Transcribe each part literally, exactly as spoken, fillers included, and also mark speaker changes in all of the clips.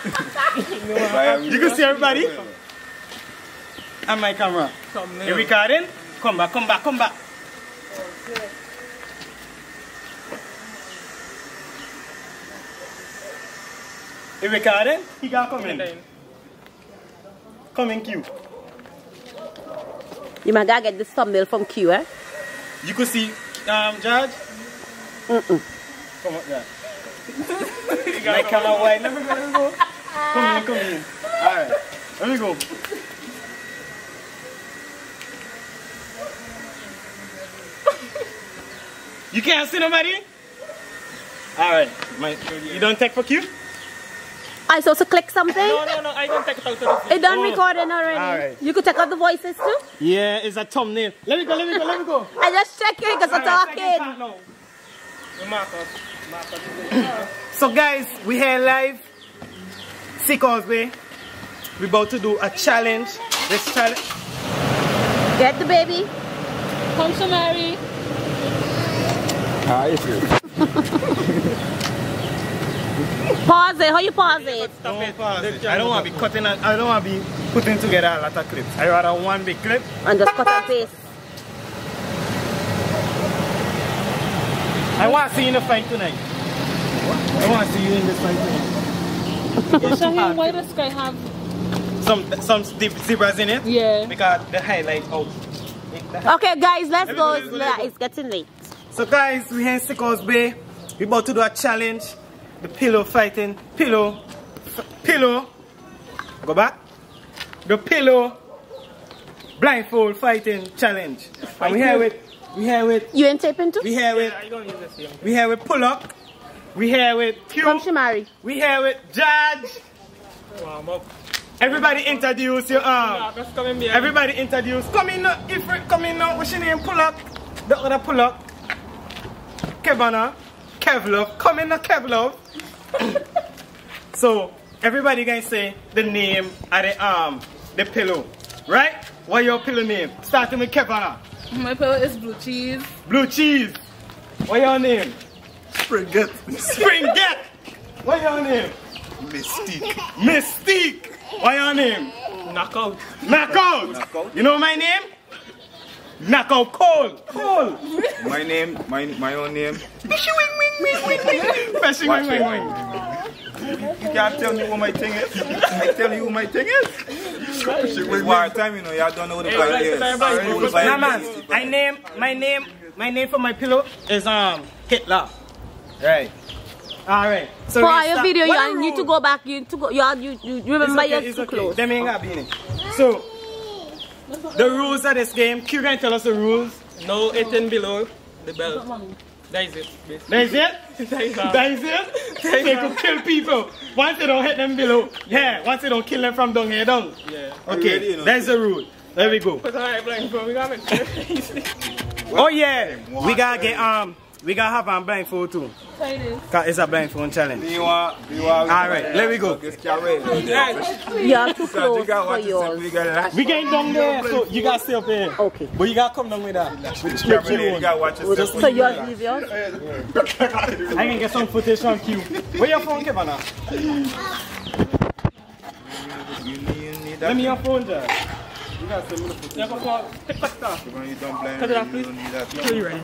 Speaker 1: You can see everybody? And my camera. You recording? Come back, come back, come back. You recording? He can come in. Come in, Q.
Speaker 2: You might gotta get this thumbnail from Q, eh?
Speaker 1: You could see, um, George?
Speaker 2: Mm-mm.
Speaker 1: Come up there. My camera wide. Let me go, let me go. Come in, come in. Alright, let me go. You can't see nobody? Alright, you don't take for Q?
Speaker 2: I supposed to click something?
Speaker 3: No, no, no, I don't take it out to the
Speaker 2: It done
Speaker 1: Oh.
Speaker 2: recording already.
Speaker 1: Alright.
Speaker 2: You could take out the voices too?
Speaker 1: Yeah, it's a thumbnail. Let me go, let me go, let me go.
Speaker 2: I just checking because I'm talking.
Speaker 1: So guys, we here live. See Causeway. We're about to do a challenge. This challenge.
Speaker 2: Get the baby.
Speaker 3: Come to Mary.
Speaker 4: Ah, it's good.
Speaker 2: Pause it. How you pause it?
Speaker 1: Don't pause it. I don't want to be cutting. I don't want to be putting together a lot of clips. I rather one big clip.
Speaker 2: And just cut and paste.
Speaker 1: I want to see you in the fight tonight. I want to see you in this fight tonight.
Speaker 3: Shaheen, why does Sky have
Speaker 1: Some some zebras in it.
Speaker 3: Yeah.
Speaker 1: Because the highlight out.
Speaker 2: Okay, guys, let's
Speaker 1: Let me
Speaker 2: go.
Speaker 1: go, let me go, let me go.
Speaker 2: It's getting late.
Speaker 1: So guys, we're here in Sickles Bay. We're about to do a challenge. The pillow fighting. Pillow. Pillow. Go back. The pillow blindfold fighting challenge. And we here with we here with
Speaker 2: You ain't taping too?
Speaker 1: we here with we here with pull up. We here with
Speaker 2: Come
Speaker 1: Q.
Speaker 2: Shimari.
Speaker 1: We here with Judge. Everybody introduce your um. Everybody introduce. Come in now. If come in now. What's your name? Pull up. The other pull up. Kevana. Kevlov. Come in now, Kevlov. So everybody can say the name of the um the pillow, right? What your pillow name? Starting with Kevana.
Speaker 3: My pillow is blue cheese.
Speaker 1: Blue cheese. What your name?
Speaker 4: Springette.
Speaker 1: Springette. What your name?
Speaker 4: Mystique.
Speaker 1: Mystique. What your name?
Speaker 3: Knockout.
Speaker 1: Knockout.
Speaker 4: Knockout.
Speaker 1: You know my name? Knockout Cole. Cole.
Speaker 4: My name, my my own name.
Speaker 1: Fishy wing wing wing wing wing. Fishy wing wing wing.
Speaker 4: You can't tell me what my thing is. I tell you what my thing is. It's war time, you know. You don't know what the fight is.
Speaker 1: Nah, man. I name my name. My name for my pillow is um Hitler. Right. All right. So
Speaker 2: For
Speaker 1: we
Speaker 2: your
Speaker 1: start-
Speaker 2: video, you
Speaker 1: what
Speaker 2: you
Speaker 1: the
Speaker 2: need to
Speaker 1: rule?
Speaker 2: go back. You need to go. You are, you, you remember
Speaker 1: It's okay,
Speaker 2: you're
Speaker 1: it's
Speaker 2: too
Speaker 1: okay.
Speaker 2: close.
Speaker 1: Them ain't got be in it. So the rules of this game. Q can tell us the rules.
Speaker 3: No eating below the belt. That is it.
Speaker 1: That is it.
Speaker 3: That is all.
Speaker 1: That is it. They could kill people once they don't hit them below. Yeah. Once they don't kill them from down here down.
Speaker 3: Yeah.
Speaker 1: Okay.
Speaker 4: Ready, you know?
Speaker 1: That's the rule. There we go.
Speaker 3: Put on blindfold. We gotta make sure.
Speaker 1: Oh yeah. We gotta get um. We gotta have a blindfold too.
Speaker 3: Try this.
Speaker 1: Cause it's a blindfold challenge.
Speaker 4: Do you want? Do you want?
Speaker 1: All right. Let me go.
Speaker 4: It's carried.
Speaker 2: You are too
Speaker 4: So
Speaker 2: close
Speaker 4: you got
Speaker 2: for
Speaker 4: what to say.
Speaker 2: yours.
Speaker 4: We got lash.
Speaker 1: We getting down there, so you gotta stay up here.
Speaker 2: Okay.
Speaker 1: But you gotta come down with that.
Speaker 4: With the camera, you got watch yourself.
Speaker 2: So yours leave yours?
Speaker 1: I can get some footage from Q. Where your phone, Kevin?
Speaker 4: You need, you need that.
Speaker 1: Let me your phone, Jack. You gotta send me the footage.
Speaker 3: Yeah, go pick up stuff.
Speaker 4: When you don't blind,
Speaker 3: Cut it off,
Speaker 4: you
Speaker 3: please.
Speaker 4: don't need that.
Speaker 3: Three right.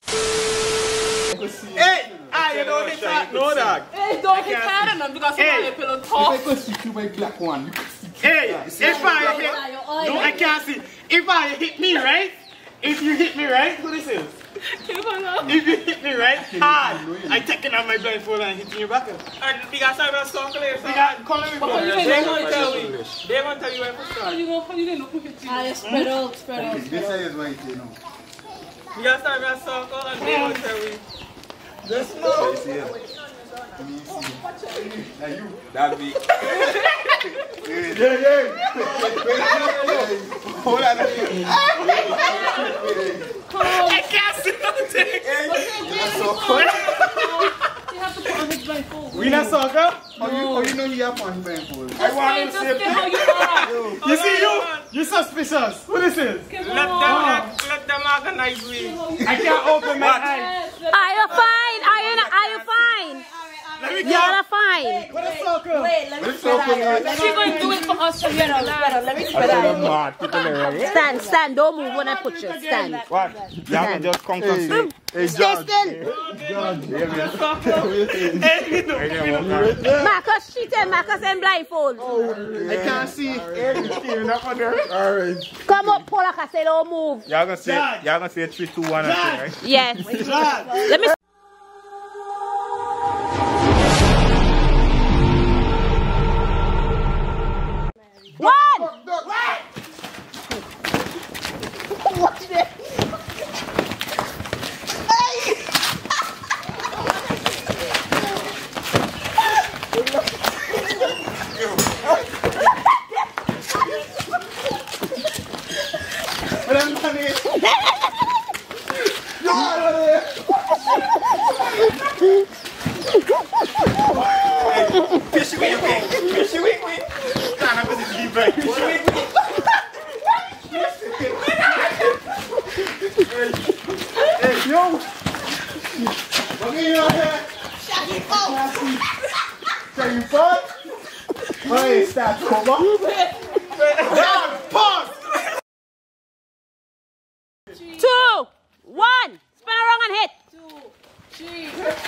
Speaker 1: Hey! Ah, you don't hit that, no dog.
Speaker 3: Hey, don't hit hard enough because you
Speaker 1: Hey.
Speaker 3: want your pillow tough.
Speaker 1: Hey, if I hit, no, I can't see. If I hit me right, if you hit me right, who this is?
Speaker 3: Keep on up.
Speaker 1: If you hit me right, hard, I taking out my blindfold and hitting you back.
Speaker 3: And because I'm a circle here, so
Speaker 1: You got color me,
Speaker 3: But
Speaker 1: bro.
Speaker 3: you ain't gonna tell me. They gonna tell you where to start. You know how you gonna look at you.
Speaker 5: Ah, spread out, spread out.
Speaker 4: This is what you know.
Speaker 3: You gotta start with a circle and they gonna tell you. Just
Speaker 4: So
Speaker 3: know.
Speaker 4: you see it. Now you. That big. Yeah, yeah. Hold on.
Speaker 1: I can't see nothing.
Speaker 3: You have to put on his blindfold.
Speaker 1: We not soccer?
Speaker 4: How you, how you know you have one blindfold?
Speaker 1: I want
Speaker 3: Hey,
Speaker 1: to
Speaker 3: just
Speaker 1: see
Speaker 3: get how you are.
Speaker 1: You see you? You suspicious. Who this is?
Speaker 3: Let them, let, let them organize me.
Speaker 1: I can't open my eyes.
Speaker 2: Are you fine? Are you not, are you fine? Y'all are fine.
Speaker 1: What a circle.
Speaker 5: Wait, let me spread out.
Speaker 3: She's going to do it for us from here on out.
Speaker 5: Let me spread out.
Speaker 2: Stand, stand. Don't move when I put you. Stand.
Speaker 4: What? You can just come from sleep.
Speaker 2: Stay still. Marcus, she tell Marcus and blindfold.
Speaker 1: I can't see.
Speaker 4: Alright.
Speaker 2: Come up, Paula, I say don't move.
Speaker 4: Y'all gonna say y'all gonna say three, two, one, and three, right?
Speaker 2: Yes. Let me. One.
Speaker 5: Watch this.
Speaker 4: Fishy wing wing. Fishy wing wing. Can't have this deep right. Fishy wing wing. Hey, yo. What are you here?
Speaker 5: Shaggy folks.
Speaker 4: Shaggy folks? Hey, start cover. Pause.
Speaker 2: Two. One. Spin around and hit.
Speaker 3: Two, three,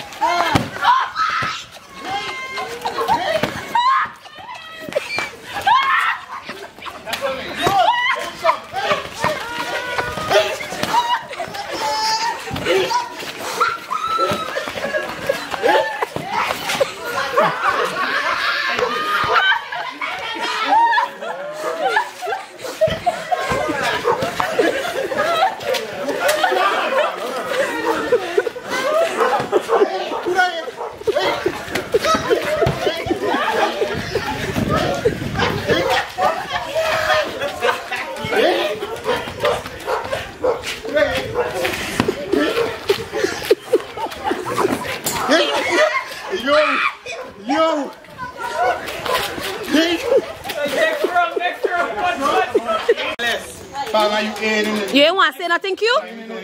Speaker 4: Yo. Yo.
Speaker 3: next round, next round. What, what?
Speaker 4: Bang, are you aiding it?
Speaker 2: You ain't want to say nothing, Q?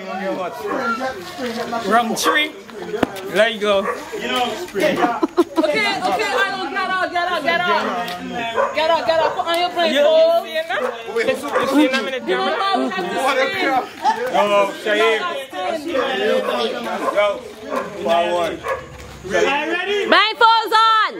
Speaker 3: Round three. There you go.
Speaker 4: You know, spring.
Speaker 3: Okay, okay, Arnold, get out, get out, get out. Get out, get out. Put on your blindfold. You see that? Let's see in a minute. You know how we have to spin.
Speaker 4: Yo, Shaheem. Yo, forward.
Speaker 2: Blindfold's on.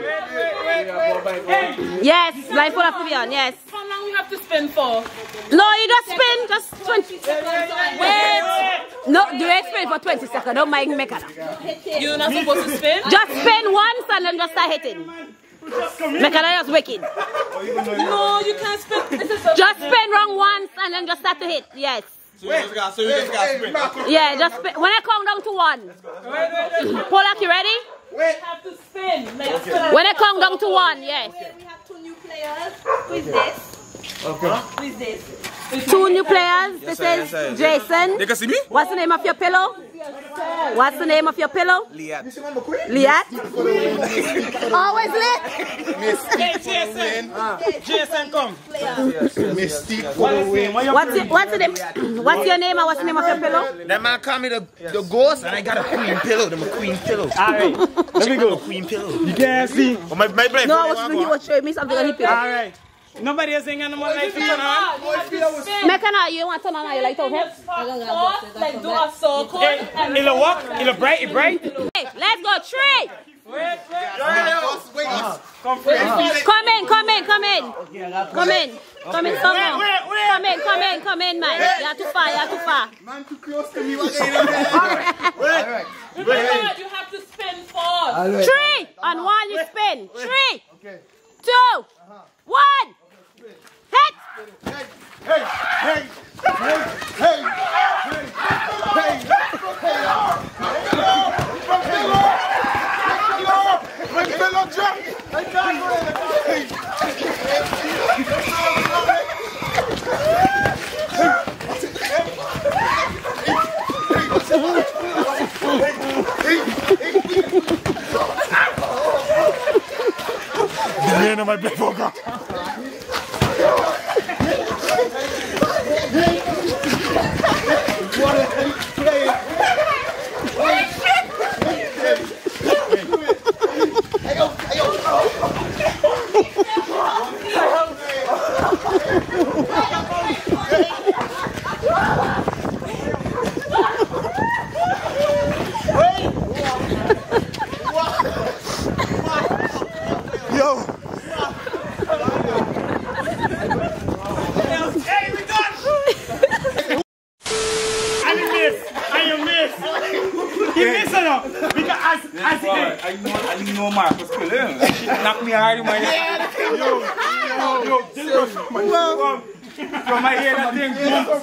Speaker 2: Yes, blindfold have to be on, yes.
Speaker 3: How long we have to spin for?
Speaker 2: No, you just spin, just twenty seconds. Wait. No, do it spin for twenty seconds. Don't mind me.
Speaker 3: You're not supposed to spin?
Speaker 2: Just spin once and then just start hitting. Mekana just wicked.
Speaker 3: No, you can't spin. This is a
Speaker 2: Just spin wrong once and then just start to hit. Yes.
Speaker 4: So you just got, so you just got sprint.
Speaker 2: Yeah, just spin. When I count down to one. Polak, you ready?
Speaker 3: We have to spin. Like, okay.
Speaker 2: When I count down to one, yes.
Speaker 5: We have two new players. Who is this?
Speaker 4: Okay.
Speaker 5: Who is this?
Speaker 2: Two new players. This is Jason.
Speaker 4: They can see me?
Speaker 2: What's the name of your pillow? What's the name of your pillow?
Speaker 4: Liat.
Speaker 2: Liat. Always lit.
Speaker 3: Hey, Jason. Jason, come.
Speaker 4: Mystique.
Speaker 2: What's your, what's the name? What's your name and what's the name of your pillow?
Speaker 6: That man call me the, the ghost and I got a queen pillow. I'm a queen pillow.
Speaker 1: Alright, let me go.
Speaker 6: Queen pillow.
Speaker 1: You can't see.
Speaker 6: Oh, my, my brain.
Speaker 2: No, I was, he was showing me something on his pillow.
Speaker 1: Alright. Nobody is saying anything like that.
Speaker 2: Mekana, you want to turn on your light out here?
Speaker 3: Like do a circle. and-
Speaker 1: It'll walk, it'll bright, it bright.
Speaker 2: Hey, let's go. Three.
Speaker 3: Wait, wait.
Speaker 1: Come free.
Speaker 2: Come in, come in, come in. Come in. Come in, come in. Come in, come in, come in, man. You're too far, you're too far.
Speaker 4: Man too close to me. What are you doing?
Speaker 3: Remember, you have to spin fast.
Speaker 2: Three. On one, you spin. Three. Two. One. Hit.
Speaker 4: Hey, hey, hey, hey, hey, hey, my fellow Jack, I can't the man of my big poker. What a play! me hard in my head. Yo, yo, yo, this was from my from, from my head, I think.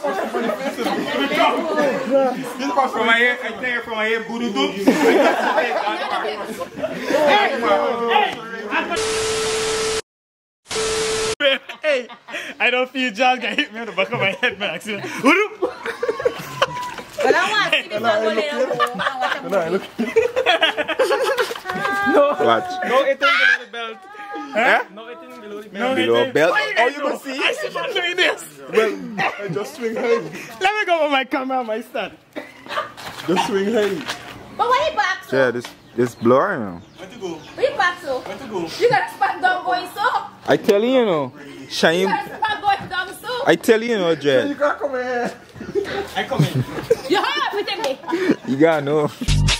Speaker 4: From my head, I think from my head, Budu Doo.
Speaker 1: Hey, I don't feel John can hit me on the back of my head, man. Accident.
Speaker 5: Well, I want to see this one going in.
Speaker 6: No, I look.
Speaker 4: Watch.
Speaker 1: No eating below the belt.
Speaker 4: Huh?
Speaker 1: No eating below the belt.
Speaker 4: No below belt.
Speaker 1: Oh, you can see? I see man doing this.
Speaker 6: Well, I just swing high.
Speaker 1: Let me go with my camera and my stand.
Speaker 6: Just swing high.
Speaker 5: But why you back so?
Speaker 4: Yeah, this this blurry now.
Speaker 1: Where to go?
Speaker 5: Where you back so?
Speaker 1: Where to go?
Speaker 5: You got a spot down going so?
Speaker 4: I tell you, you know,
Speaker 5: You
Speaker 4: Shine.
Speaker 5: got a spot going down so?
Speaker 4: I tell you, you know, Jed.
Speaker 6: You can't come here.
Speaker 1: I come in.
Speaker 5: You hurry up with me.
Speaker 4: You gotta know.